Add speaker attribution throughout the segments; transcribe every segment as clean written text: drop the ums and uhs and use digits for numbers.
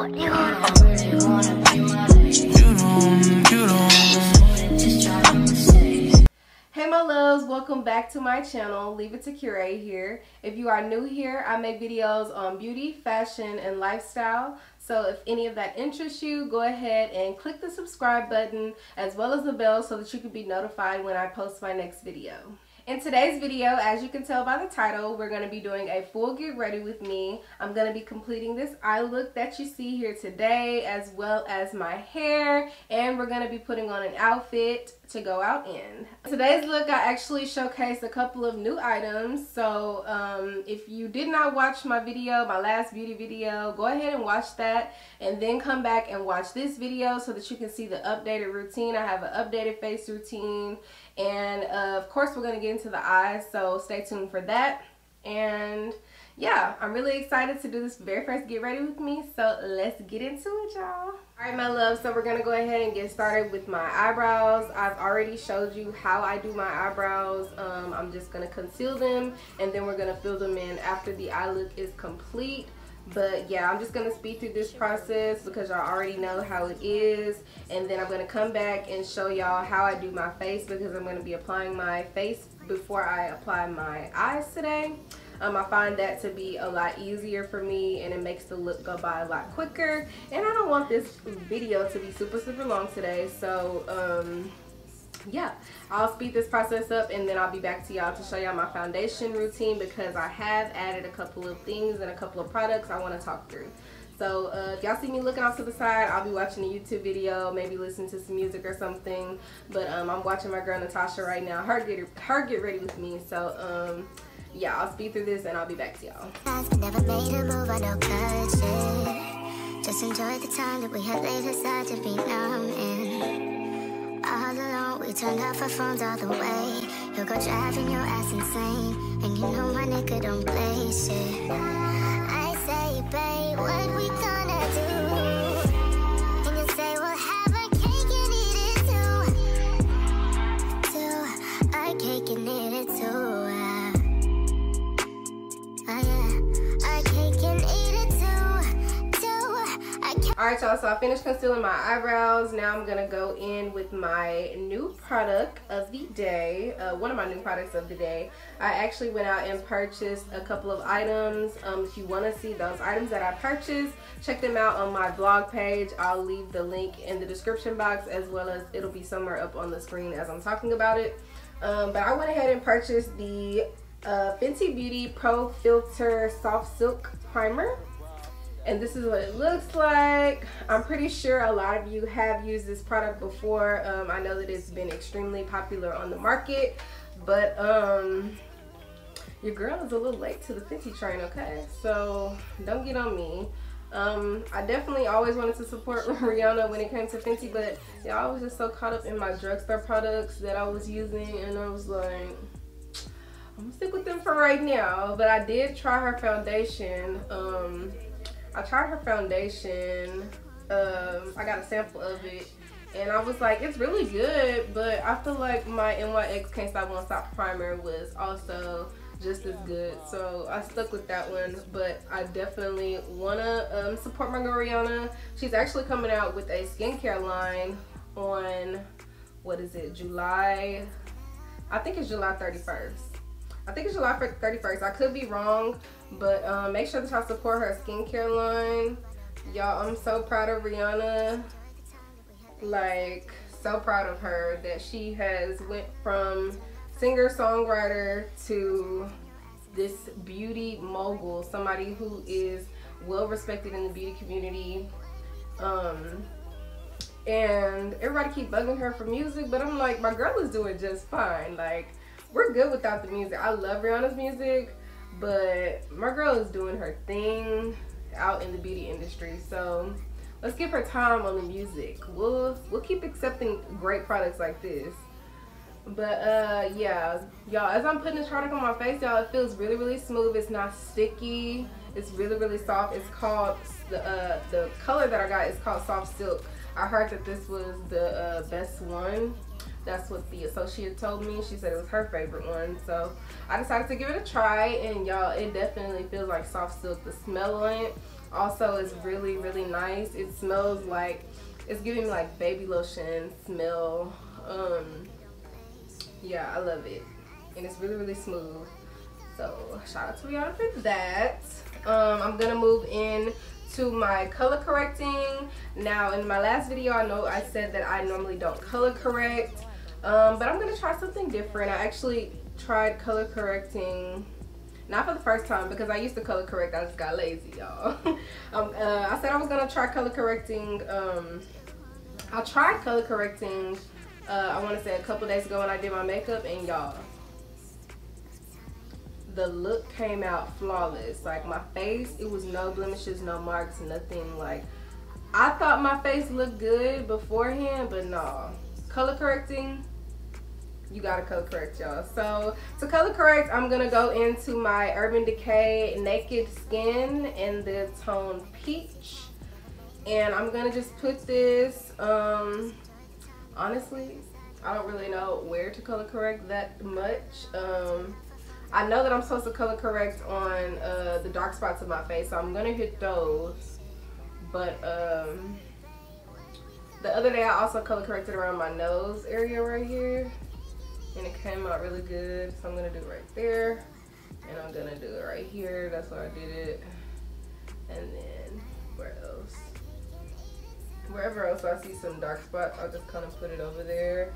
Speaker 1: Hey my loves, welcome back to my channel. Leaveittokirae here. If you are new here, I make videos on beauty, fashion, and lifestyle. So if any of that interests you, go ahead and click the subscribe button as well as the bell so that you can be notified when I post my next video. In today's video, as you can tell by the title, we're going to be doing a full get ready with me. I'm going to be completing this eye look that you see here today, as well as my hair, and we're going to be putting on an outfit to go out in. Today's look, I actually showcased a couple of new items. So if you did not watch my video, my last beauty video, go ahead and watch that and then come back and watch this video so that you can see the updated routine. I have an updated face routine, and of course we're going to get into the eyes, so stay tuned for that. And yeah, I'm really excited to do this very first get ready with me, so let's get into it, y'all. Alright my love, so we're going to go ahead and get started with my eyebrows. I've already showed you how I do my eyebrows. I'm just going to conceal them and then we're going to fill them in after the eye look is complete. But yeah, I'm just going to speed through this process because y'all already know how it is. And then I'm going to come back and show y'all how I do my face because I'm going to be applying my face before I apply my eyes today. I find that to be a lot easier for me and it makes the look go by a lot quicker. And I don't want this video to be super long today. So yeah, I'll speed this process up and then I'll be back to y'all to show y'all my foundation routine because I have added a couple of things and a couple of products I want to talk through. So if y'all see me looking off to the side, I'll be watching a YouTube video, maybe listening to some music or something. But I'm watching my girl Natasha right now, her get ready with me. So yeah, I'll speed through this and I'll be back to y'all.
Speaker 2: Never made a move, I know shit. Just enjoy the time that we had laid aside to be numb in. All alone, we turned off our phones all the way. You'll go driving your ass insane, and you know my nigga don't play shit. I say, babe, what we gonna do? And you say, we'll have a cake and eat it too. A cake and eat it too.
Speaker 1: Alright y'all, so I finished concealing my eyebrows. Now I'm going to go in with my new product of the day. One of my new products of the day. I actually went out and purchased a couple of items. If you want to see those items that I purchased, check them out on my blog page. I'll leave the link in the description box, as well as it'll be somewhere up on the screen as I'm talking about it. But I went ahead and purchased the Fenty Beauty Pro Filt'r Soft Silk Primer. And this is what it looks like. I'm pretty sure a lot of you have used this product before. I know that it's been extremely popular on the market, but your girl is a little late to the Fenty train, okay? So don't get on me. I definitely always wanted to support Rihanna when it came to Fenty, but yeah, I was just so caught up in my drugstore products that I was using, and I was like, I'm gonna stick with them for right now. But I did try her foundation. I tried her foundation. I got a sample of it and I was like, it's really good, but I feel like my NYX Can't Stop Won't Stop primer was also just as good, so I stuck with that one. But I definitely wanna support my girl Rihanna. She's actually coming out with a skincare line on, what is it, July, I think it's July 31st. I think it's July 31st. I could be wrong, but make sure that y'all support her skincare line. Y'all, I'm so proud of Rihanna. Like, so proud of her that she has went from singer-songwriter to this beauty mogul, somebody who is well respected in the beauty community. And everybody keep bugging her for music, but I'm like, my girl is doing just fine. Like, we're good without the music. I love Rihanna's music, but my girl is doing her thing out in the beauty industry. So let's give her time on the music. We'll keep accepting great products like this. But yeah, y'all, as I'm putting this product on my face, y'all, it feels really smooth. It's not sticky. It's really soft. It's called the color that I got is called Soft Silk. I heard that this was the best one. That's what the associate told me. She said it was her favorite one. So I decided to give it a try, and y'all, it definitely feels like soft silk. The smell on it also is really, really nice. It smells like, it's giving me like baby lotion smell. Yeah, I love it. And it's really, really smooth. So shout out to Rihanna for that. I'm gonna move in to my color correcting. Now in my last video, I know I said that I normally don't color correct, but I'm gonna try something different. I actually tried color correcting, not for the first time because I used to color correct, I just got lazy, y'all. I said I was gonna try color correcting. I tried color correcting, I wanna say a couple days ago when I did my makeup, and y'all, the look came out flawless. Like my face, it was no blemishes, no marks, nothing. Like I thought my face looked good beforehand, but no. Color correcting, you gotta color correct, y'all. So to color correct, I'm gonna go into my Urban Decay Naked Skin in the tone Peach, and I'm gonna just put this, honestly, I don't really know where to color correct that much. I know that I'm supposed to color correct on the dark spots of my face, so I'm gonna hit those. But the other day I also color corrected around my nose area right here, and it came out really good. So I'm gonna do it right there, and I'm gonna do it right here. That's where I did it. And then where else? Wherever else I see some dark spots, I'll just kind of put it over there.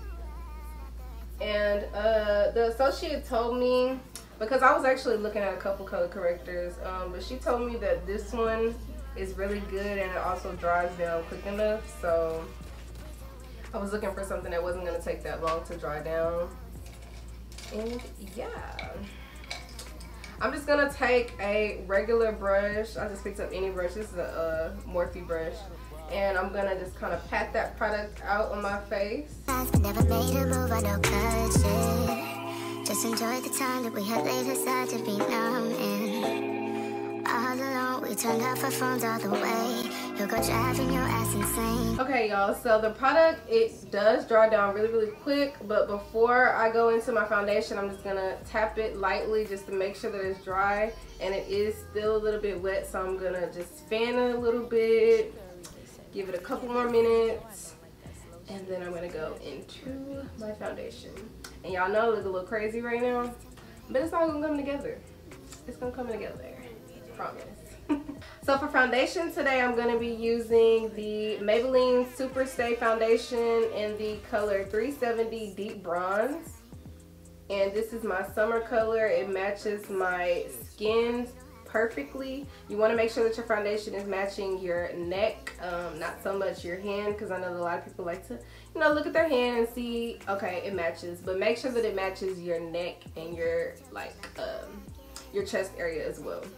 Speaker 1: And the associate told me, because I was actually looking at a couple color correctors, but she told me that this one is really good and it also dries down quick enough. So I was looking for something that wasn't going to take that long to dry down. And yeah, I'm just going to take a regular brush. I just picked up any brush. This is a Morphe brush. And I'm gonna just kind of pat that product out on my face.
Speaker 2: Never made a move, I know shit. Just enjoy the time that we had laid aside to be numb in. All alone, we turned off our phones all the way. You'll go driving your ass insane.
Speaker 1: Okay, y'all, so the product, it does dry down really, really quick. But before I go into my foundation, I'm just gonna tap it lightly just to make sure that it's dry. And it is still a little bit wet, so I'm gonna just fan it a little bit. Give it a couple more minutes, and then I'm gonna go into my foundation. And y'all know I look a little crazy right now, but it's all gonna come together. It's gonna come together, I promise. So for foundation today, I'm gonna be using the Maybelline Superstay foundation in the color 370 Deep Bronze. And this is my summer color. It matches my skin perfectly. You want to make sure that your foundation is matching your neck, not so much your hand, because I know that a lot of people like to, you know, look at their hand and see, okay, it matches, but make sure that it matches your neck and your your chest area as well.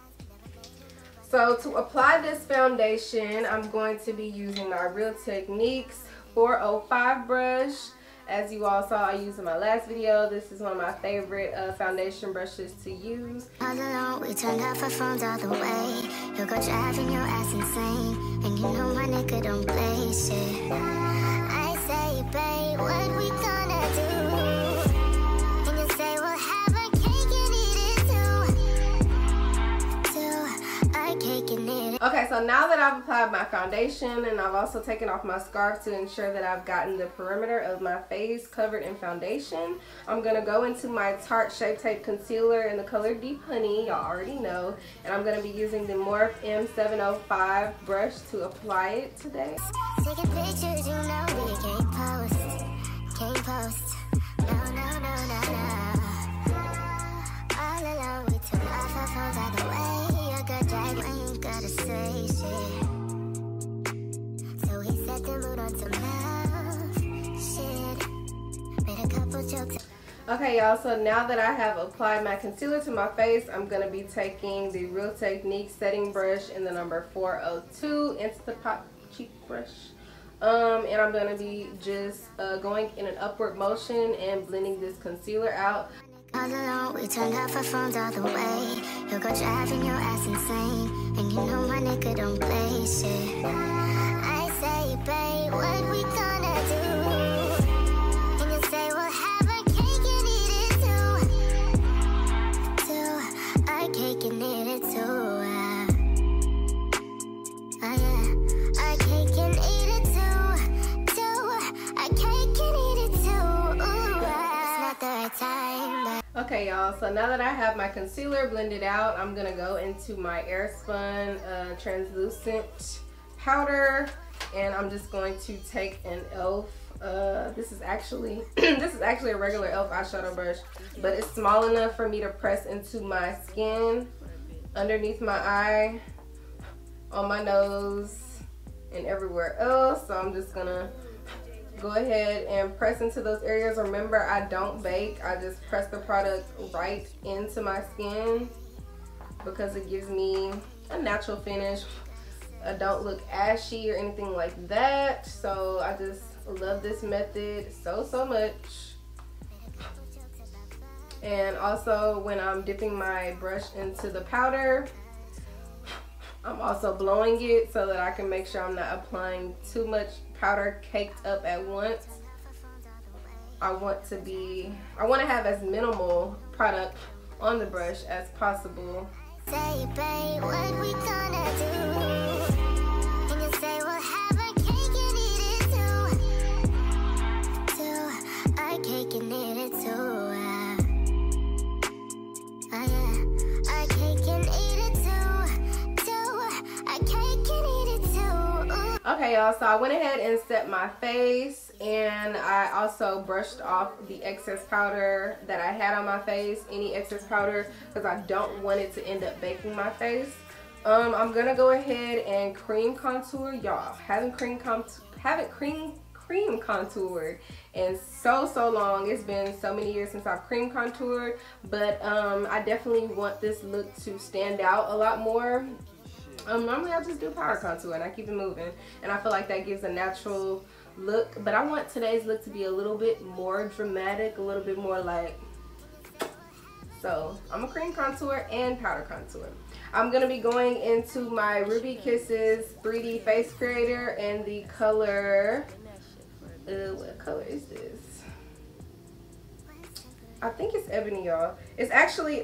Speaker 1: So to apply this foundation, I'm going to be using my Real Techniques 405 brush. As you all saw I used in my last video, this is one of my favorite foundation brushes to use.
Speaker 2: All alone, we turned off our phones all the way. You'll go driving your ass insane, and you know my nigga don't play shit. I say, babe, what we gonna do? And you say, we'll have a cake and eat it too. A cake and eat it.
Speaker 1: Okay, so now that I've applied my foundation, and I've also taken off my scarf to ensure that I've gotten the perimeter of my face covered in foundation, I'm going to go into my Tarte Shape Tape Concealer in the color Deep Honey, y'all already know, and I'm going to be using the Morphe M705 brush to apply it today.
Speaker 2: Taking pictures, you know we can't post. Can't post. No. All alone, we took off our phones all the way. You're good, drag, ain't gotta say shit. So he set the mood on some love shit. Made a couple jokes.
Speaker 1: Okay, y'all, so now that I have applied my concealer to my face, I'm going to be taking the Real Techniques setting brush in the number 402 Instapop cheek brush. And I'm going to be just going in an upward motion and blending this concealer out.
Speaker 2: All alone, we turned off our phones all the way. You'll go driving your ass insane, and you know my nigga don't play shit. I say, babe, what we gonna do? And you say, we'll have a cake and eat it too. A cake and eat it too.
Speaker 1: Okay, y'all, so now that I have my concealer blended out, I'm gonna go into my Airspun translucent powder, and I'm just going to take an e.l.f. This is actually a regular e.l.f. eyeshadow brush, but it's small enough for me to press into my skin, underneath my eye, on my nose, and everywhere else. So I'm just gonna go ahead and press into those areas. Remember, I don't bake. I just press the product right into my skin because it gives me a natural finish. I don't look ashy or anything like that. So I just love this method so much. And also when I'm dipping my brush into the powder, I'm also blowing it so that I can make sure I'm not applying too much powder caked up at once. I want to have as minimal product on the brush as possible.
Speaker 2: Say, babe, what we gonna do? And you say we'll have our cake and eat it too. Our cake and eat it too. Yeah. Our cake and eat it too. Our cake and eat it too.
Speaker 1: Okay, y'all, so I went ahead and set my face, and I also brushed off the excess powder that I had on my face, any excess powder, because I don't want it to end up baking my face. I'm gonna go ahead and cream contour. Y'all, haven't cream contoured in so long. It's been so many years since I've cream contoured, but I definitely want this look to stand out a lot more. Normally I just do powder contour and I keep it moving, and I feel like that gives a natural look, but I want today's look to be a little bit more dramatic, a little bit more like, so I'm a cream contour and powder contour. I'm gonna be going into my Ruby Kisses 3D face creator in the color, what color is this? I think it's ebony, y'all. It's actually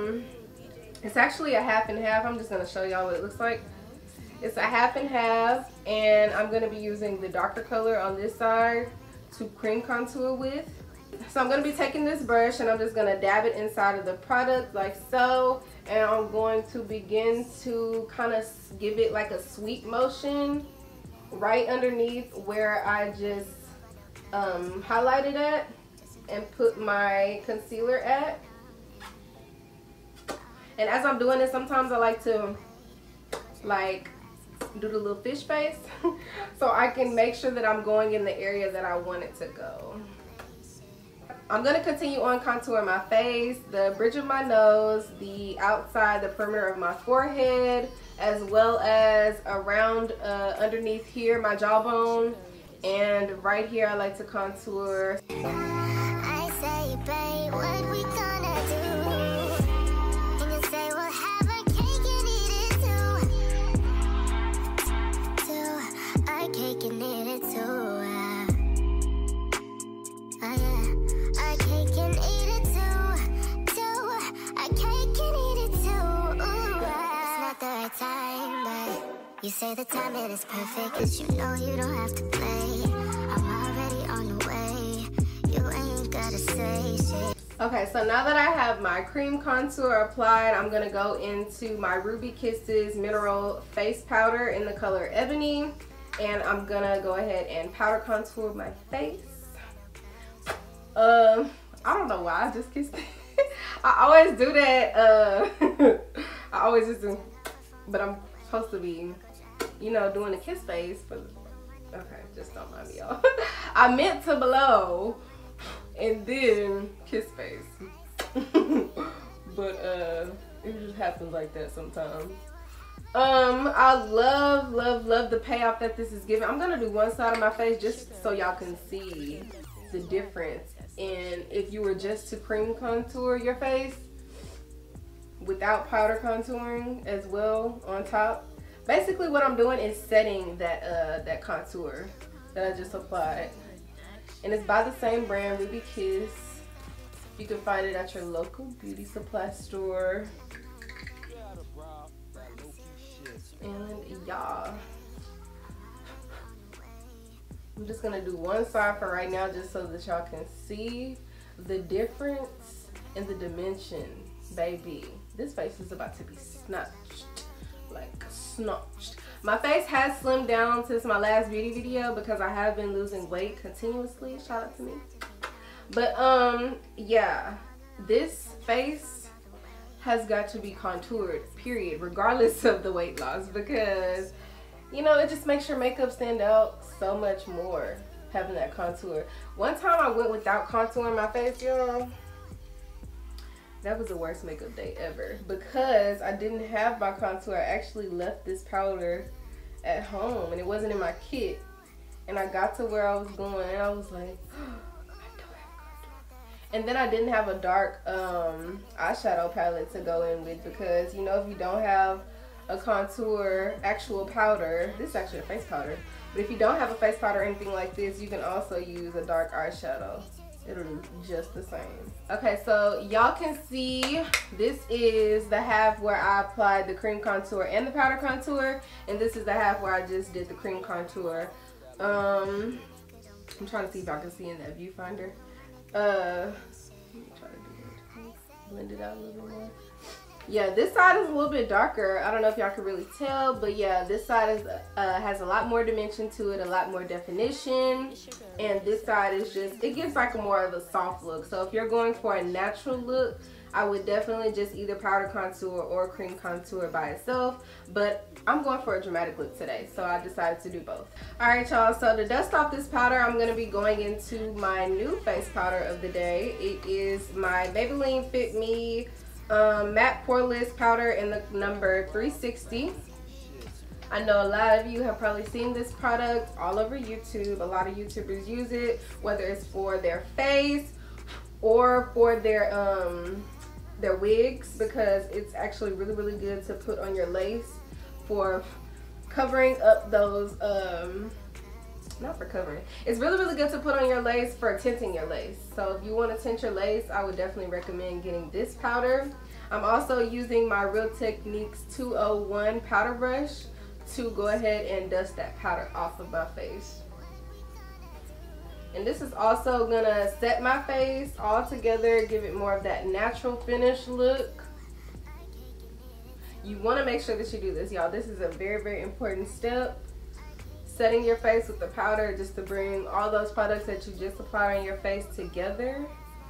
Speaker 1: a half and half. I'm just gonna show y'all what it looks like. It's a half and half, and I'm gonna be using the darker color on this side to cream contour with. So I'm gonna be taking this brush and I'm just gonna dab it inside of the product like so, and I'm going to begin to kind of give it like a sweep motion right underneath where I just highlighted at and put my concealer at. And as I'm doing this, sometimes I like to do the little fish face so I can make sure that I'm going in the area that I want it to go. I'm going to continue on contouring my face, the bridge of my nose, the outside, the perimeter of my forehead, as well as around underneath here, my jawbone, and right here I like to contour.
Speaker 2: I say, babe, what we gonna do? And you say we'll have our cake and eat it too. Our cake and eat it too. Yeah. Our cake and eat it too. Our cake and eat it too. It's not the right time, but you say the timing is perfect, 'cause you know you don't have to play. I'm already on the way. You ain't gotta say shit.
Speaker 1: Okay, so now that I have my cream contour applied, I'm gonna go into my Ruby Kisses Mineral Face Powder in the color Ebony, and I'm gonna go ahead and powder contour my face. I don't know why I just kissed it. I always do that. I always just do, but I'm supposed to be, you know, doing a kiss face for the, okay, just don't mind me, y'all. I meant to blow and then kiss face. But it just happens like that sometimes. I love the payoff that this is giving. I'm gonna do one side of my face just so y'all can see the difference in if you were just to cream contour your face without powder contouring as well on top. Basically what I'm doing is setting that contour that I just applied, and it's by the same brand, Ruby Kiss. You can find it at your local beauty supply store. And y'all, I'm just gonna do one side for right now just so that y'all can see the difference and the dimension, baby. This face is about to be snatched, like snatched. My face has slimmed down since my last beauty video because I have been losing weight continuously. Shout out to me. But yeah, this face has got to be contoured, period, regardless of the weight loss, because you know, it just makes your makeup stand out so much more having that contour. One time I went without contouring my face, y'all. That was the worst makeup day ever because I didn't have my contour. I actually left this powder at home and it wasn't in my kit. And I got to where I was going and I was like, oh, I don't have contour. And then I didn't have a dark eyeshadow palette to go in with because, you know, if you don't have a contour actual powder, this is actually a face powder, but if you don't have a face powder or anything like this, you can also use a dark eyeshadow. It'll do just the same. Okay, so y'all can see this is the half where I applied the cream contour and the powder contour, and this is the half where I just did the cream contour. I'm trying to see if I can see in that viewfinder. Let me try to do it. Blend it out a little bit more. Yeah, this side is a little bit darker. I don't know if y'all can really tell, but yeah, this side is has a lot more dimension to it, a lot more definition, and this side is just, it gives like a more of a soft look. So if you're going for a natural look, I would definitely just either powder contour or cream contour by itself, but I'm going for a dramatic look today, so I decided to do both. Alright y'all, so to dust off this powder, I'm going to be going into my new face powder of the day. It is my Maybelline Fit Me matte poreless powder in the number 360. I know a lot of you have probably seen this product all over YouTube. A lot of YouTubers use it, whether it's for their face or for their wigs, because it's actually really good to put on your lace for covering up those not for covering. It's really good to put on your lace for tinting your lace. So if you want to tint your lace, I would definitely recommend getting this powder. I'm also using my Real Techniques 201 powder brush to go ahead and dust that powder off of my face. And this is also gonna set my face all together, give it more of that natural finish look. You want to make sure that you do this, y'all. This is a very important step. Setting your face with the powder just to bring all those products that you just applied on your face together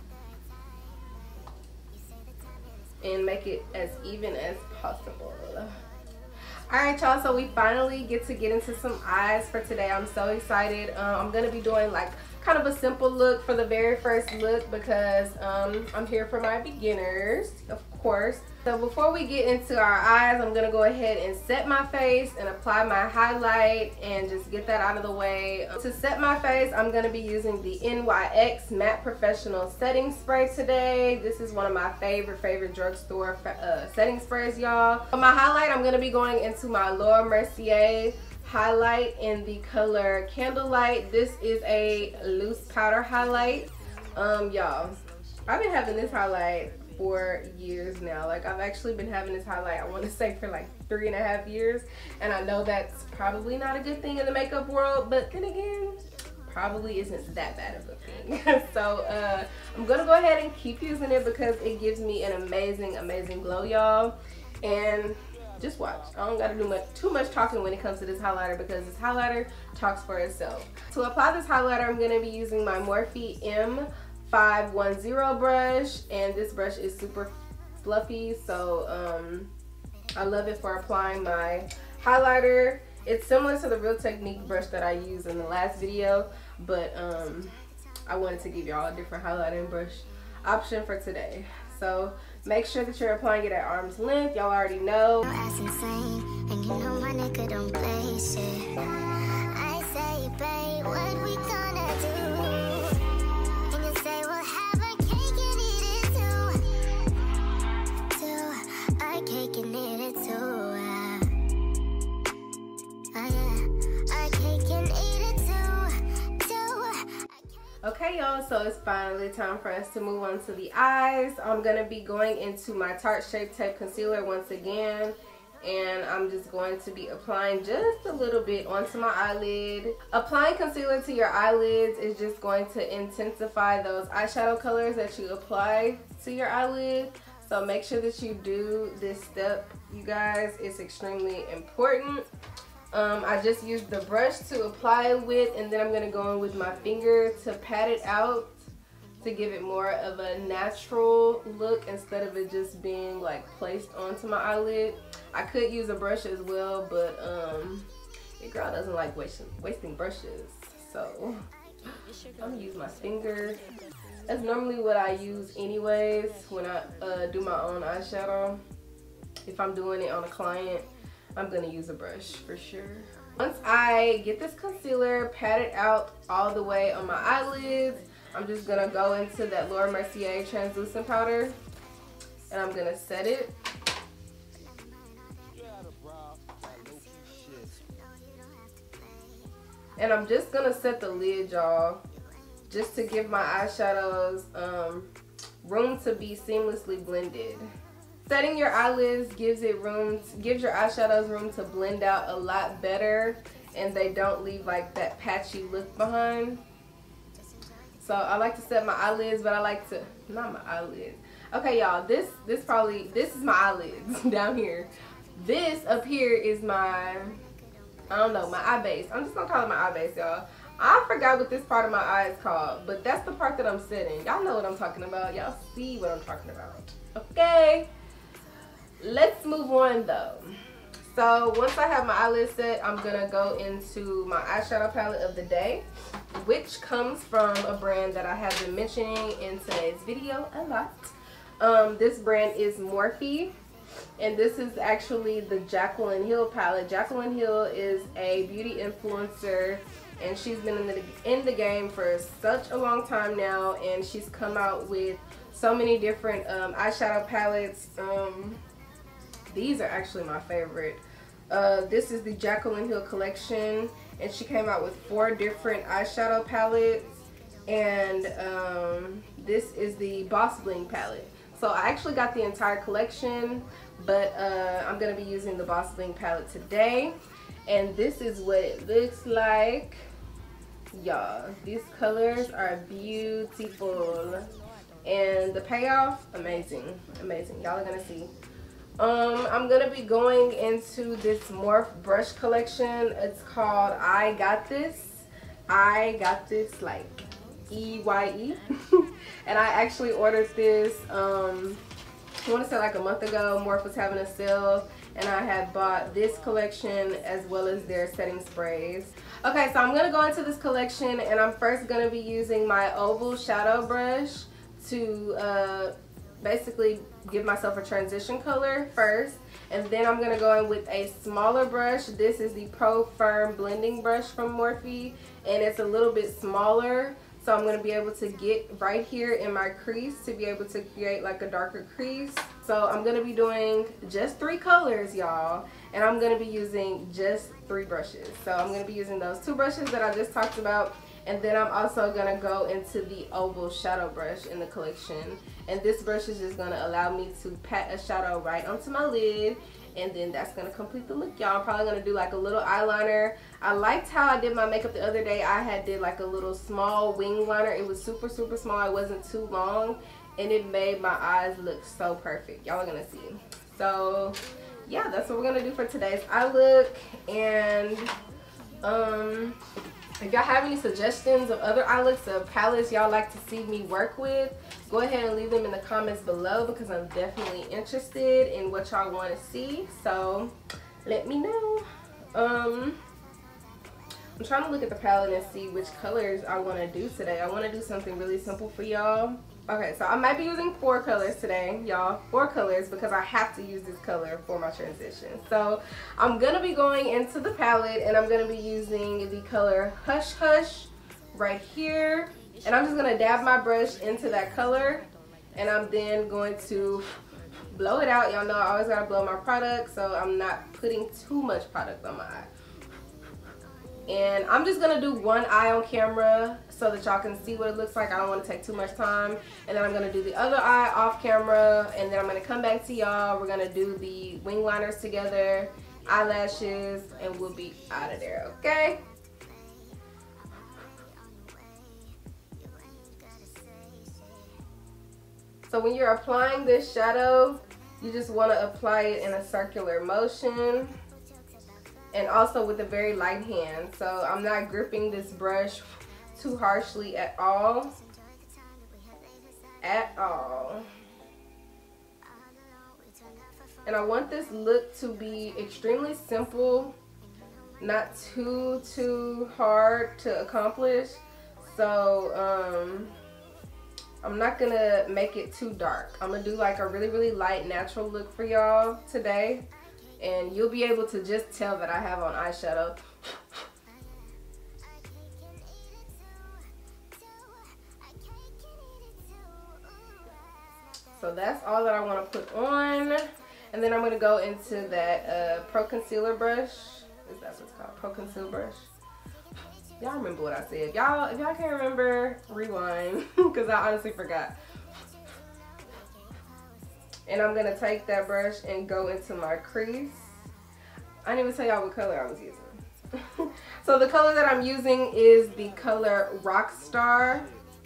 Speaker 1: and make it as even as possible. Alright y'all, so we finally get into some eyes for today. I'm so excited. I'm going to be doing like kind of a simple look for the very first look because I'm here for my beginners, of course. So before we get into our eyes, I'm going to go ahead and set my face and apply my highlight and just get that out of the way. To set my face, I'm going to be using the NYX Matte Professional Setting Spray today. This is one of my favorite drugstore setting sprays, y'all. For my highlight, I'm going to be going into my Laura Mercier highlight in the color Candlelight. This is a loose powder highlight. Y'all, I've been having this highlight for years now. Like, I've actually been having this highlight, I want to say, for like 3.5 years, and I know that's probably not a good thing in the makeup world, but then again, probably isn't that bad of a thing. So I'm gonna go ahead and keep using it because it gives me an amazing glow, y'all. And just watch. I don't gotta do too much talking when it comes to this highlighter because this highlighter talks for itself. To apply this highlighter, I'm gonna be using my Morphe M510 brush, and this brush is super fluffy, so I love it for applying my highlighter. It's similar to the Real Technique brush that I used in the last video, but I wanted to give y'all a different highlighting brush option for today. So make sure that you're applying it at arm's length. Y'all already know.
Speaker 2: That's insane, and you know my nigga don't play shit. I say, babe, what we gonna do? And you say, we'll have a cake and eat it too. A cake and eat it too. A cake and eat it too.
Speaker 1: Okay y'all, so it's finally time for us to move on to the eyes. I'm going to be going into my Tarte Shape Tape Concealer once again. and I'm just going to be applying just a little bit onto my eyelid. Applying concealer to your eyelids is just going to intensify those eyeshadow colors that you apply to your eyelid. So make sure that you do this step, you guys. It's extremely important. I just used the brush to apply it with, and then I'm going to go in with my finger to pat it out to give it more of a natural look instead of it just being like placed onto my eyelid. I could use a brush as well, but your girl doesn't like wasting brushes, so I'm gonna use my finger. That's normally what I use anyways when I do my own eyeshadow. If I'm doing it on a client, I'm gonna use a brush for sure. Once I get this concealer patted out all the way on my eyelids, I'm just gonna go into that Mercier translucent powder, and I'm gonna set it. And I'm just gonna set the lid, y'all, just to give my eyeshadows room to be seamlessly blended. Setting your eyelids gives your eyeshadows room to blend out a lot better, and they don't leave like that patchy look behind. So I like to set my eyelids, but I like to, not my eyelids. Okay, y'all, this is my eyelids down here. This up here is my, I don't know, my eye base. I'm just gonna call it my eye base, y'all. I forgot what this part of my eye is called, but that's the part that I'm setting. Y'all know what I'm talking about. Y'all see what I'm talking about. Okay, let's move on though. So once I have my eyelid set, I'm gonna go into my eyeshadow palette of the day, which comes from a brand that I have been mentioning in today's video a lot. This brand is Morphe, and this is actually the Jaclyn Hill palette. Jaclyn Hill is a beauty influencer, and she's been in the game for such a long time now, and she's come out with so many different eyeshadow palettes. These are actually my favorite. This is the Jaclyn Hill collection, and she came out with 4 different eyeshadow palettes, and this is the Bling palette. So I actually got the entire collection, but I'm going to be using the Bling palette today, and this is what it looks like. Y'all, these colors are beautiful, and the payoff, amazing, amazing. Y'all are going to see. I'm gonna be going into this Morphe brush collection. It's called I Got This. I got this, like E-Y-E. And I actually ordered this, I want to say like a month ago. Morphe was having a sale, and I had bought this collection as well as their setting sprays. Okay, so I'm gonna go into this collection, and I'm first gonna be using my oval shadow brush to basically give myself a transition color first, and then I'm going to go in with a smaller brush. This is the Pro Firm blending brush from Morphe, and it's a little bit smaller, so I'm going to be able to get right here in my crease to be able to create like a darker crease. So I'm going to be doing just 3 colors, y'all, and I'm going to be using just 3 brushes. So I'm going to be using those 2 brushes that I just talked about, and then I'm also going to go into the oval shadow brush in the collection. And this brush is just going to allow me to pat a shadow right onto my lid. And then that's going to complete the look, y'all. I'm probably going to do like a little eyeliner. I liked how I did my makeup the other day. I did like a little small wing liner. It was super, super small. It wasn't too long. And it made my eyes look so perfect. Y'all are going to see. So, yeah, that's what we're going to do for today's eye look. And, if y'all have any suggestions of other eye looks or palettes y'all like to see me work with, go ahead and leave them in the comments below, because I'm definitely interested in what y'all want to see. So let me know. I'm trying to look at the palette and see which colors I want to do today. I want to do something really simple for y'all. Okay, so I might be using 4 colors today, y'all. 4 colors, because I have to use this color for my transition. So I'm going to be going into the palette, and I'm going to be using the color Hush Hush right here. And I'm just going to dab my brush into that color, and I'm then going to blow it out. Y'all know I always got to blow my product, so I'm not putting too much product on my eye. And I'm just gonna do one eye on camera so that y'all can see what it looks like. I don't want to take too much time. And then I'm gonna do the other eye off camera, and then I'm gonna come back to y'all. We're gonna do the wing liners together, eyelashes, and we'll be out of there, okay? So when you're applying this shadow, you just want to apply it in a circular motion, and also with a very light hand. So I'm not gripping this brush too harshly at all. And I want this look to be extremely simple, not too hard to accomplish. So I'm not gonna make it too dark. I'm gonna do like a really light natural look for y'all today, and you'll be able to just tell that I have on eyeshadow. So that's all that I want to put on, and then I'm gonna go into that Pro Concealer brush. Is that what it's called? Pro Concealer brush. Y'all remember what I said. Y'all, if y'all can't remember, rewind, because I honestly forgot. And I'm gonna take that brush and go into my crease. I didn't even tell y'all what color I was using. So the color that I'm using is the color Rockstar.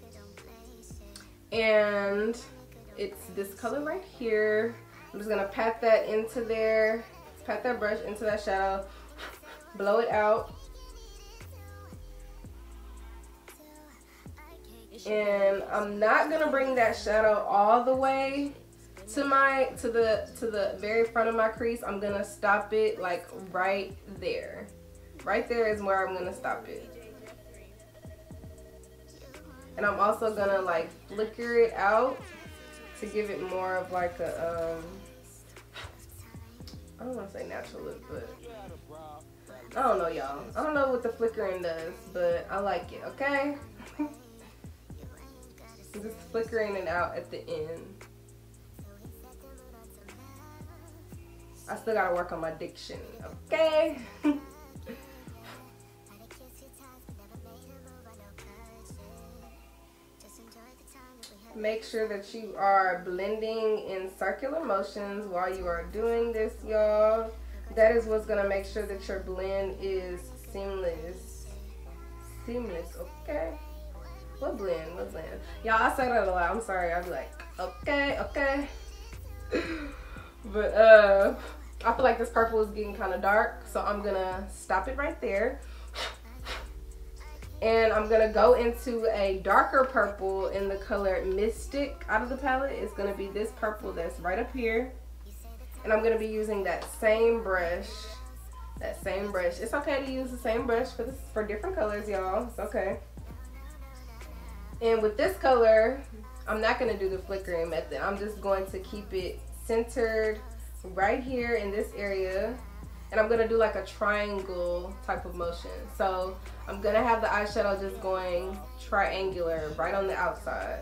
Speaker 1: And it's this color right here. I'm just gonna pat that into there, pat that brush into that shadow, blow it out. And I'm not gonna bring that shadow all the way to the very front of my crease. I'm gonna stop it like right there. Right there is where I'm gonna stop it. And I'm also gonna like flicker it out to give it more of like a I don't want to say natural look, but I don't know, y'all. I don't know what the flickering does, but I like it. Okay. Just flickering it out at the end. I still gotta work on my diction, okay? Make sure that you are blending in circular motions while you are doing this, y'all. That is what's gonna make sure that your blend is seamless. Seamless, okay? What blend? What blend? Y'all, I say that a lot. I'm sorry. I'll be like, okay, okay. But I feel like this purple is getting kind of dark, so I'm gonna stop it right there. And I'm gonna go into a darker purple in the color Mystic out of the palette. It's gonna be this purple that's right up here. And I'm gonna be using that same brush. That same brush. It's okay to use the same brush for different colors, y'all. It's okay. And with this color, I'm not going to do the flickering method. I'm just going to keep it centered right here in this area. And I'm going to do like a triangle type of motion. So I'm going to have the eyeshadow just going triangular right on the outside.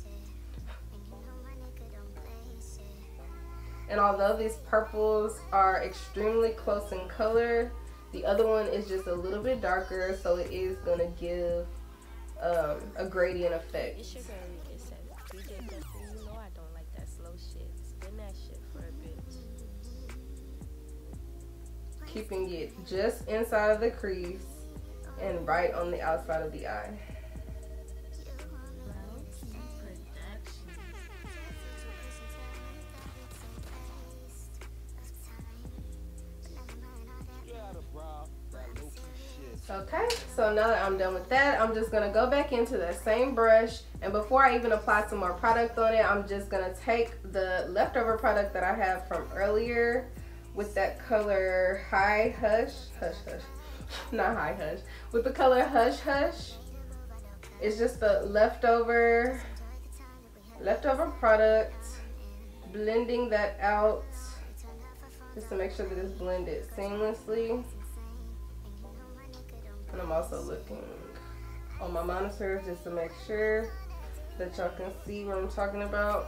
Speaker 1: And although these purples are extremely close in color, the other one is just a little bit darker, so it is going to give a gradient effect.
Speaker 3: It's your girl, DJ Dustin. You know I don't like that slow shit. Spin that shit for a bit.
Speaker 1: Keeping it just inside of the crease and right on the outside of the eye. Okay, so now that I'm done with that, I'm just gonna go back into that same brush, and before I even apply some more product on it, I'm just gonna take the leftover product that I have from earlier with that color not High Hush, with the color Hush Hush. It's just the leftover product, blending that out just to make sure that it's blended seamlessly. And I'm also looking on my monitors just to make sure that y'all can see what I'm talking about.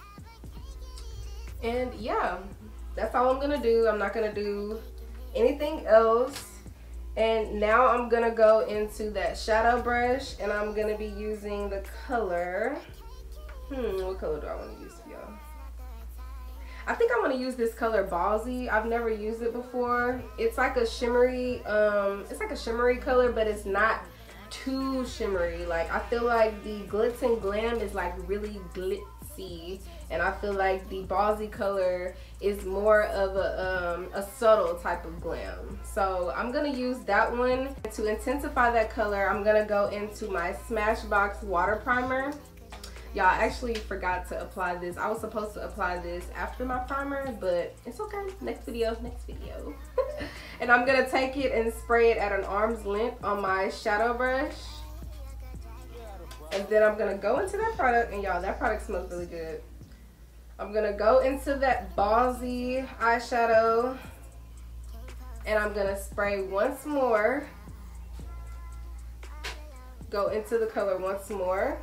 Speaker 1: And yeah, that's all I'm gonna do. I'm not gonna do anything else. And now I'm gonna go into that shadow brush, and I'm gonna be using the color. What color do I want to use for y'all? I think I want to use this color Ballsy. I've never used it before. It's like a shimmery, color, but it's not too shimmery. Like, I feel like the Glitz and Glam is like really glitzy, and I feel like the Ballsy color is more of a subtle type of glam. So I'm gonna use that one. To intensify that color, I'm gonna go into my Smashbox water primer. Y'all, I actually forgot to apply this. I was supposed to apply this after my primer, but it's okay. Next video. And I'm gonna take it and spray it at an arm's length on my shadow brush. And then I'm gonna go into that product, and y'all, that product smells really good. I'm gonna go into that Ballsy eyeshadow, and I'm gonna spray once more. Go into the color once more.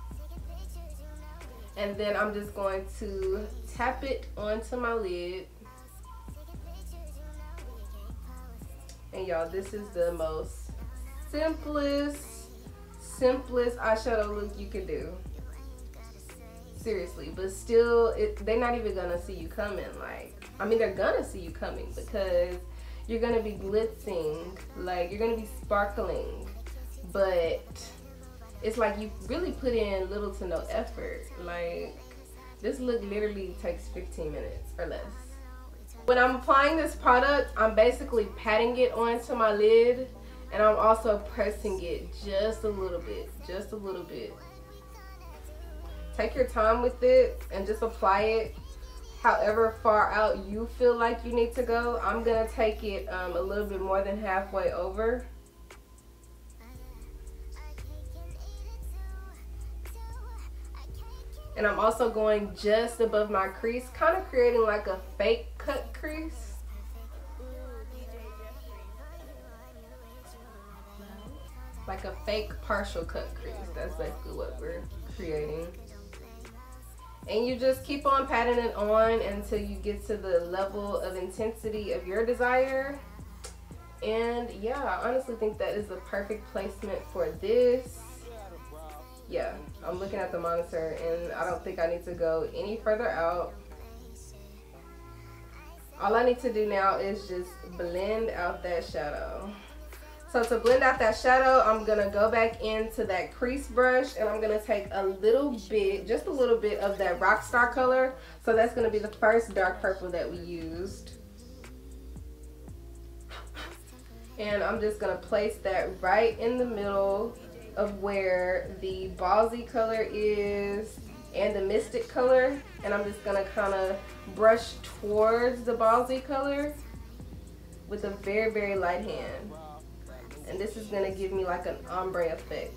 Speaker 1: And then I'm just going to tap it onto my lid. And y'all, this is the most simplest eyeshadow look you can do. Seriously, but still, they're not even gonna see you coming. Like, I mean, they're gonna see you coming because you're gonna be blitzing, like you're gonna be sparkling, but it's like you really put in little to no effort. Like, this look literally takes 15 minutes or less. When I'm applying this product, I'm basically patting it onto my lid, and I'm also pressing it just a little bit, Take your time with it and just apply it however far out you feel like you need to go. I'm gonna take it a little bit more than halfway over. And I'm also going just above my crease, kind of creating like a fake cut crease. Like a fake partial cut crease. That's basically what we're creating. And you just keep on patting it on until you get to the level of intensity of your desire. And yeah, I honestly think that is the perfect placement for this. Yeah, I'm looking at the monitor, and I don't think I need to go any further out. All I need to do now is just blend out that shadow. So to blend out that shadow, I'm gonna go back into that crease brush, and I'm gonna take a little bit, just a little bit of that Rockstar color. So that's gonna be the first dark purple that we used. And I'm just gonna place that right in the middle of where the Ballsy color is and the Mystic color, and I'm just gonna kind of brush towards the Ballsy color with a very, very light hand. And this is gonna give me like an ombre effect.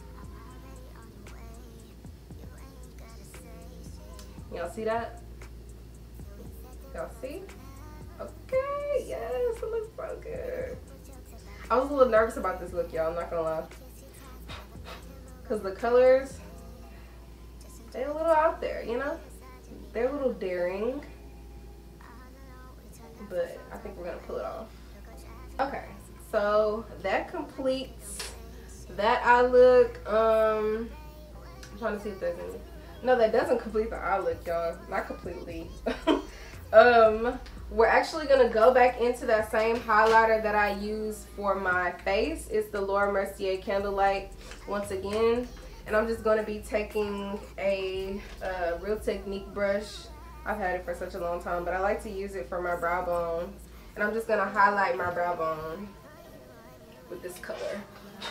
Speaker 1: Y'all see that? Y'all see? Okay, yes, it looks so good. I was a little nervous about this look, y'all, I'm not gonna lie. Because the colors, they're a little out there, you know? They're a little daring. But I think we're gonna pull it off. Okay, so that completes that eye look. I'm trying to see if there's any. No, that doesn't complete the eye look, y'all. Not completely. We're actually gonna go back into that same highlighter that I used for my face. It's the Mercier Candlelight once again, and I'm just gonna be taking a Real Technique brush. I've had it for such a long time, but I like to use it for my brow bone, and I'm just gonna highlight my brow bone with this color.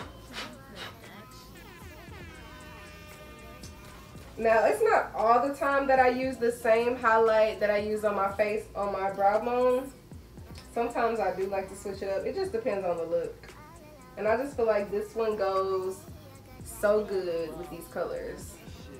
Speaker 1: Now, it's not all the time that I use the same highlight that I use on my face, on my brow bone. Sometimes I do like to switch it up. It just depends on the look. And I just feel like this one goes so good with these colors.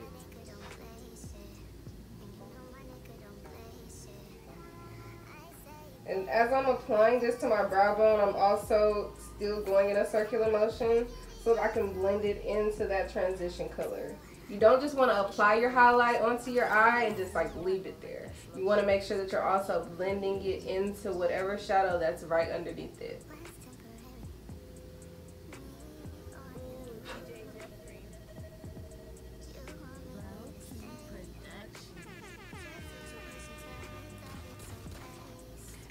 Speaker 1: And as I'm applying this to my brow bone, I'm also still going in a circular motion so that I can blend it into that transition color. You don't just want to apply your highlight onto your eye and just like leave it there. You want to make sure that you're also blending it into whatever shadow that's right underneath it.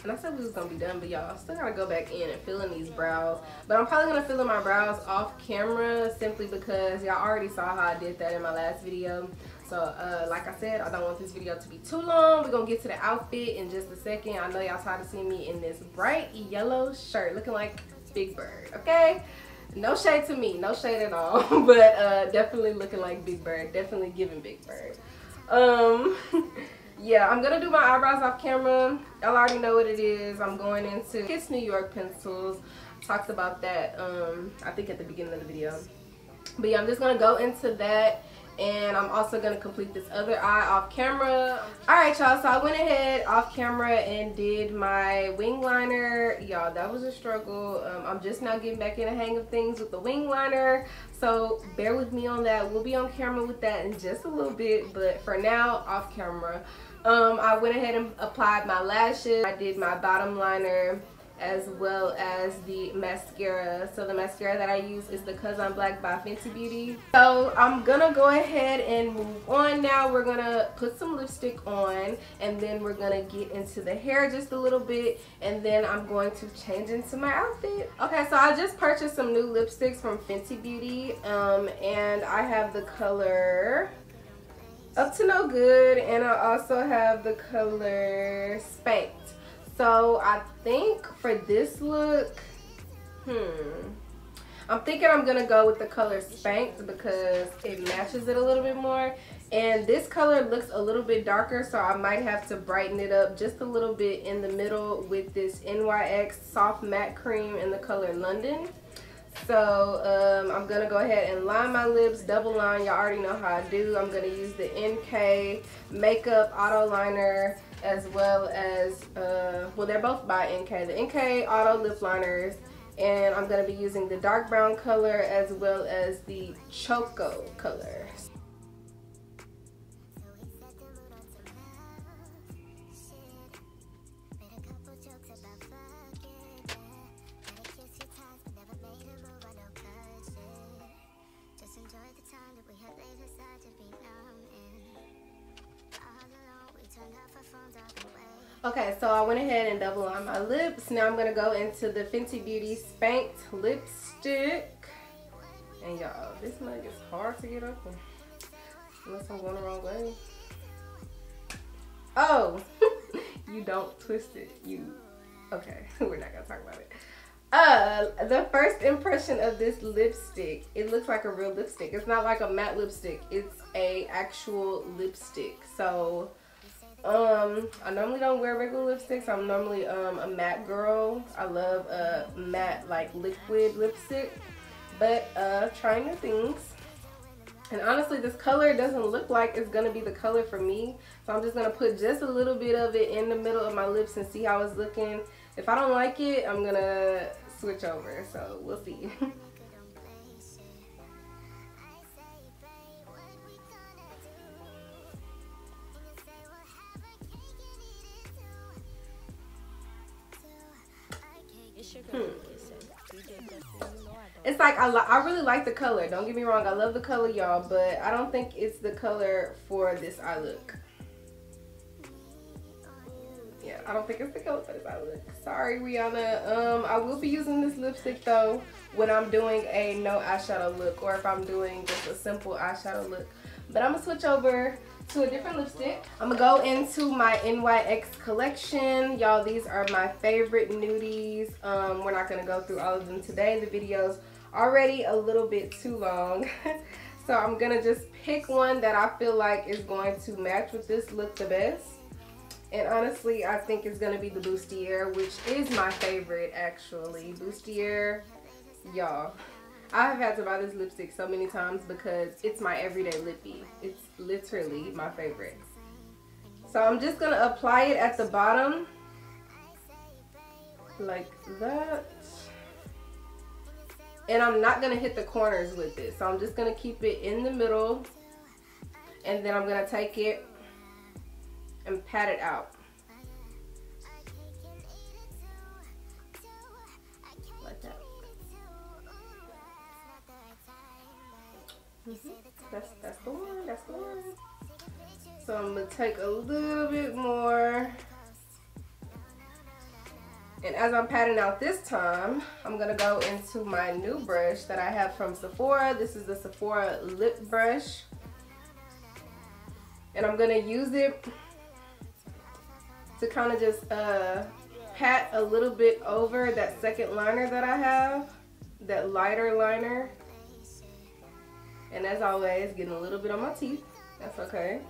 Speaker 1: And I said we was gonna be done, but y'all, I still gotta go back in and fill in these brows. But I'm probably gonna fill in my brows off camera simply because y'all already saw how I did that in my last video. So like I said, I don't want this video to be too long. We're gonna get to the outfit in just a second. I know y'all tired of seeing me in this bright yellow shirt looking like Big Bird, okay? No shade to me, no shade at all, but definitely looking like Big Bird, definitely giving Big Bird. Yeah, I'm gonna do my eyebrows off camera. Y'all already know what it is. I'm going into Kiss New York pencils. Talked about that I think at the beginning of the video. But yeah, I'm just gonna go into that. And I'm also going to complete this other eye off camera. Alright y'all, so I went ahead off camera and did my wing liner. Y'all, that was a struggle. I'm just now getting back in the hang of things with the wing liner. So bear with me on that. We'll be on camera with that in just a little bit. But for now, off camera. I went ahead and applied my lashes. I did my bottom liner as well as the mascara. So the mascara that I use is the 'Cause I'm Black by Fenty Beauty. So I'm gonna go ahead and move on now. We're gonna put some lipstick on and then we're gonna get into the hair just a little bit and then I'm going to change into my outfit. Okay, so I just purchased some new lipsticks from Fenty Beauty and I have the color Up to No Good and I also have the color Spanked. So I think for this look, I'm thinking I'm gonna go with the color Spanked because it matches it a little bit more. And this color looks a little bit darker, so I might have to brighten it up just a little bit in the middle with this NYX Soft Matte Cream in the color London. So I'm gonna go ahead and line my lips, double line. Y'all already know how I do. I'm gonna use the NK Makeup Auto Liner as well as, well, they're both by NK. The NK Auto Lip Liners, and I'm gonna be using the dark brown color as well as the Choco color. Okay, so I went ahead and double lined my lips. Now I'm going to go into the Fenty Beauty Spanked lipstick. And y'all, this mug is hard to get open. Unless I'm going the wrong way. Oh, you don't twist it. Okay, we're not going to talk about it. The first impression of this lipstick, it looks like a real lipstick. It's not like a matte lipstick. It's a actual lipstick. So I normally don't wear regular lipsticks. I'm normally a matte girl. I love matte like liquid lipstick, but trying new things. And honestly, this color doesn't look like it's gonna be the color for me, so I'm just gonna put just a little bit of it in the middle of my lips and see how it's looking. If I don't like it, I'm gonna switch over, so we'll see. It's like I really like the color. Don't get me wrong, I love the color, y'all, but I don't think it's the color for this eye look. Yeah, I don't think it's the color for this eye look. Sorry, Rihanna. I will be using this lipstick though when I'm doing a no eyeshadow look or if I'm doing just a simple eyeshadow look. But I'm gonna switch over to a different lipstick. I'm gonna go into my NYX collection. Y'all, these are my favorite nudies. We're not gonna go through all of them today. The video's already a little bit too long. So I'm gonna just pick one that I feel like is going to match with this look the best. And honestly, I think it's gonna be the Bustier, which is my favorite actually. Bustier, y'all. I have had to buy this lipstick so many times because it's my everyday lippy. It's literally my favorite. So I'm just going to apply it at the bottom like that. And I'm not going to hit the corners with it. So I'm just going to keep it in the middle. And then I'm going to take it and pat it out. Like that. That's the one, that's the one. So I'm gonna take a little bit more And as I'm patting out this time, I'm gonna go into my new brush that I have from Sephora. This is the Sephora lip brush. And I'm gonna use it to kind of just pat a little bit over that second liner that I have, that lighter liner. And as always, getting a little bit on my teeth. That's okay.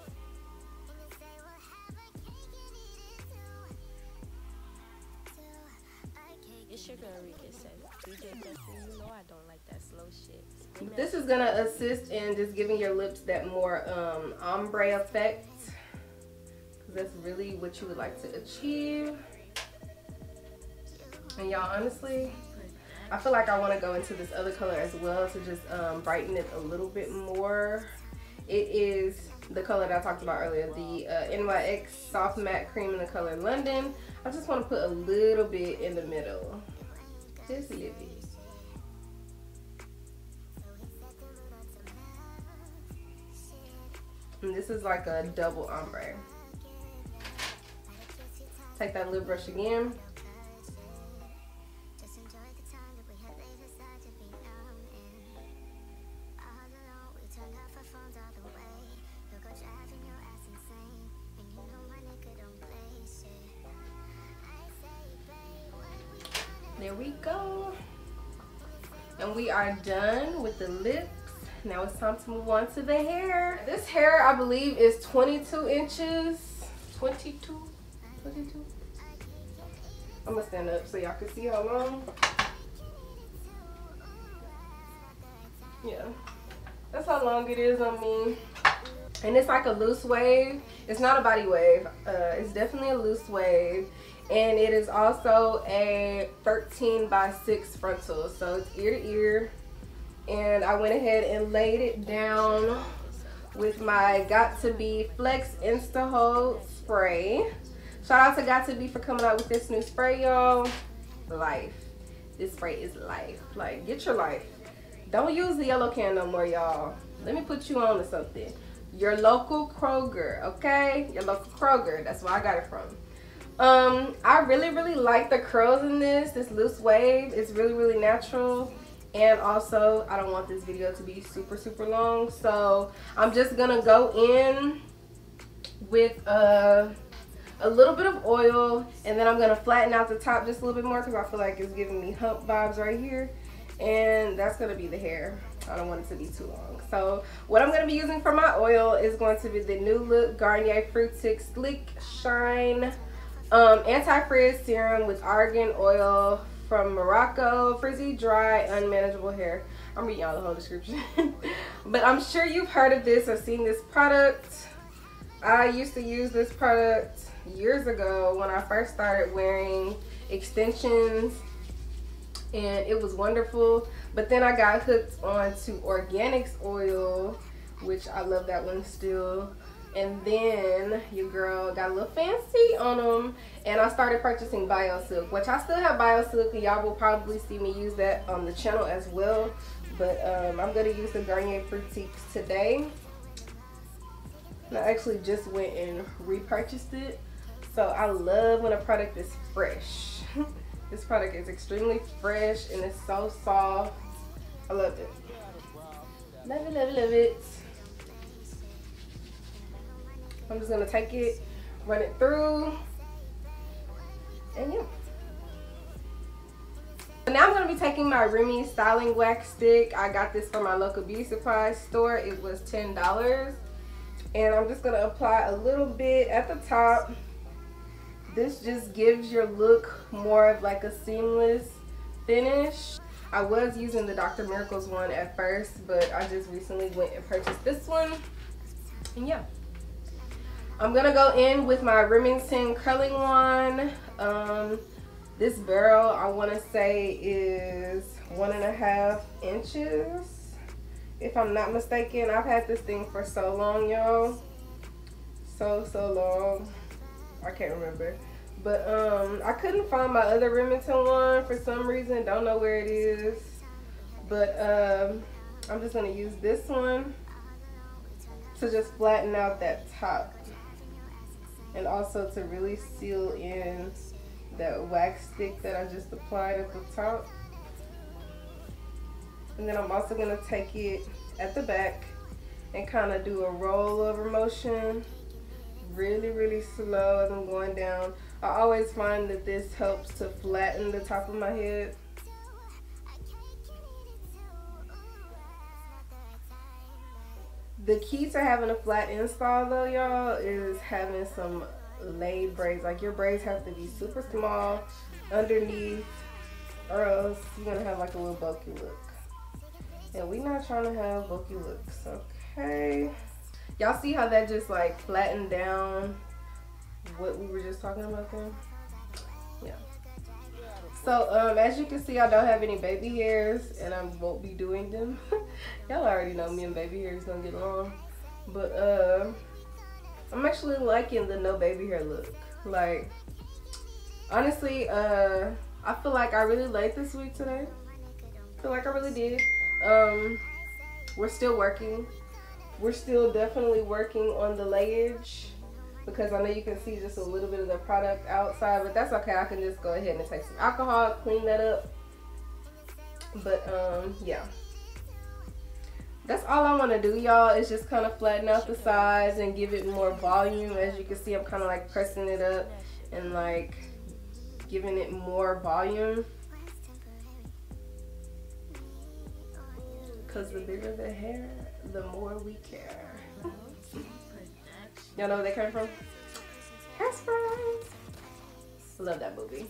Speaker 1: This is gonna assist in just giving your lips that more ombre effect, because that's really what you would like to achieve. And y'all, honestly, I feel like I want to go into this other color as well to just brighten it a little bit more. It is the color that I talked about earlier, the NYX Soft Matte Cream in the color London. I just want to put a little bit in the middle, just a little bit. And this is like a double ombre. Take that lip brush again. There we go. And we are done with the lips. Now it's time to move on to the hair. This hair, I believe, is 22 inches. 22? I'm gonna stand up so y'all can see how long. Yeah, that's how long it is on me. And it's like a loose wave. It's not a body wave. It's definitely a loose wave. And it is also a 13×6 frontal. So it's ear to ear. And I went ahead and laid it down with my Got To Be Flex Insta Hold spray. Shout out to Got To Be for coming out with this new spray, y'all. Life. This spray is life. Like, get your life. Don't use the yellow can no more, y'all. Let me put you on to something. Your local Kroger, okay? Your local Kroger. That's where I got it from. I really like the curls in this loose wave. It's really natural. And also, I don't want this video to be super long, so I'm just gonna go in with a little bit of oil, and then I'm gonna flatten out the top just a little bit more because I feel like it's giving me hump vibes right here. And that's gonna be the hair. I don't want it to be too long. So what I'm gonna be using for my oil is going to be the New Look Garnier Fructis Sleek Shine Anti-Frizz Serum with Argan Oil from Morocco. Frizzy, dry, unmanageable hair. I'm reading y'all the whole description. But I'm sure you've heard of this or seen this product. I used to use this product years ago when I first started wearing extensions, and it was wonderful. But then I got hooked onto Organics oil, which I love that one still. And then your girl got a little fancy on them, and I started purchasing BioSilk, which I still have BioSilk, and y'all will probably see me use that on the channel as well. But I'm gonna use the Garnier Fructis today. And I actually just went and repurchased it. So I love when a product is fresh. This product is extremely fresh and it's so soft. I love it. Love it. I'm just gonna take it, run it through, and yeah. So now I'm gonna be taking my Remy styling wax stick. I got this from my local beauty supply store. It was $10. And I'm just gonna apply a little bit at the top. This just gives your look more of like a seamless finish. I was using the Dr. Miracles one at first, but I just recently went and purchased this one. And yeah. I'm gonna go in with my Remington curling wand. This barrel, I wanna say, is 1.5 inches. If I'm not mistaken. I've had this thing for so long, y'all. So long. I can't remember. But I couldn't find my other Remington one for some reason. Don't know where it is. But I'm just gonna use this one to just flatten out that top. And also to really seal in that wax stick that I just applied at the top. And then I'm also going to take it at the back and kind of do a rollover motion. Really, really slow as I'm going down. I always find that this helps to flatten the top of my head. The key to having a flat install though, y'all, is having some laid braids. Like your braids have to be super small underneath, or else you're gonna have like a little bulky look. And we're not trying to have bulky looks, okay? Y'all see how that just like flattened down what we were just talking about there? Yeah. So as you can see, I don't have any baby hairs and I won't be doing them. Y'all already know me and baby hairs don't get along. But I'm actually liking the no baby hair look. Like, honestly, I feel like I really liked this wig today. I feel like I really did. We're still working. We're still definitely working on the layage, because I know you can see just a little bit of the product outside, but that's okay. I can just go ahead and take some alcohol, clean that up. But yeah, that's all I want to do, y'all, is just kind of flatten out the sides and give it more volume. As you can see, I'm kind of like pressing it up and like giving it more volume, because the bigger the hair, the more we care. Y'all know where they came from? Hairspray. Love that movie.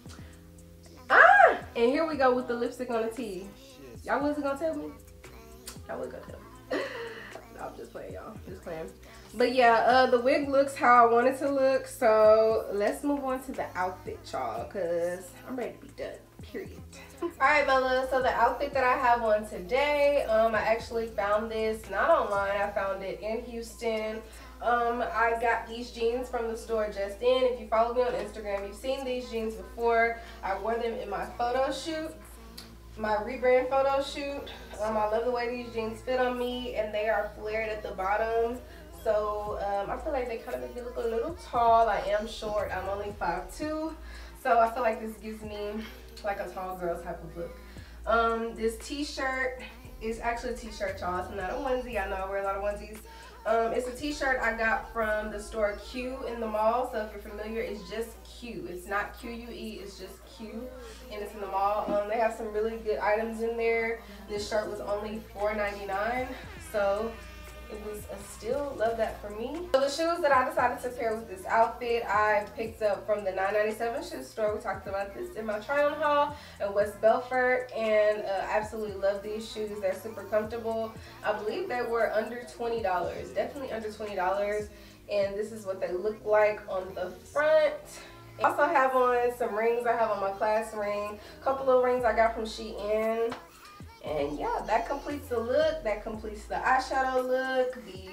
Speaker 1: Ah! And here we go with the lipstick on the T. Y'all wasn't gonna tell me? Y'all was gonna tell me. No, I'm just playing, y'all. Just playing. But yeah, the wig looks how I want it to look. So let's move on to the outfit, y'all, because I'm ready to be done. Period. Alright, my love, so the outfit that I have on today, I actually found this not online. I found it in Houston. I got these jeans from the store Just In. If you follow me on Instagram, you've seen these jeans before. I wore them in my photo shoot, my rebrand photo shoot. I love the way these jeans fit on me, and they are flared at the bottom. So I feel like they kind of make me look a little tall. I am short. I'm only 5'2", so I feel like this gives me like a tall girl type of look. This t-shirt is actually a t-shirt, y'all. It's not a onesie. I know I wear a lot of onesies. It's a t-shirt I got from the store Q in the mall. So if you're familiar, it's just Q. It's not Q-U-E, it's just Q, and it's in the mall. They have some really good items in there. This shirt was only $4.99, so it was a steal. Love that for me. So the shoes that I decided to pair with this outfit, I picked up from the 997 shoe store. We talked about this in my try-on haul in West Belfort, and absolutely love these shoes. They're super comfortable. I believe they were under $20, definitely under $20, and this is what they look like on the front. I also have on some rings. I have on my class ring, a couple of rings I got from Shein. And yeah, that completes the look. That completes the eyeshadow look,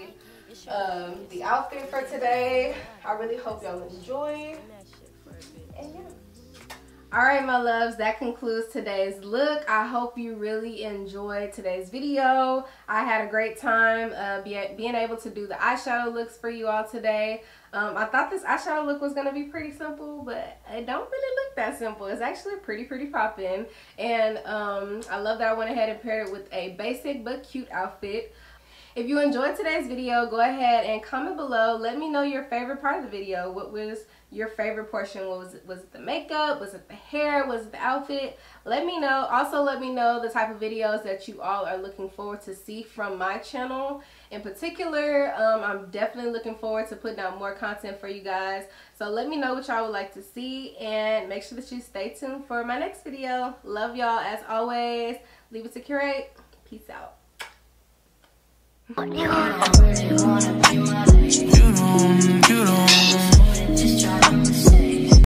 Speaker 1: the outfit for today. I really hope y'all enjoy. And yeah. Alright, my loves, that concludes today's look. I hope you really enjoyed today's video. I had a great time being able to do the eyeshadow looks for you all today. I thought this eyeshadow look was going to be pretty simple, but it don't really look that simple. It's actually pretty poppin'. And I love that I went ahead and paired it with a basic but cute outfit. If you enjoyed today's video, go ahead and comment below. Let me know your favorite part of the video. What was your favorite portion? Was it the makeup? Was it the hair? Was it the outfit? Let me know. Also, let me know the type of videos that you all are looking forward to see from my channel. In particular, I'm definitely looking forward to putting out more content for you guys. So let me know what y'all would like to see, and make sure that you stay tuned for my next video. Love y'all as always. Leaveittokirae. Peace out.
Speaker 2: You wanna be my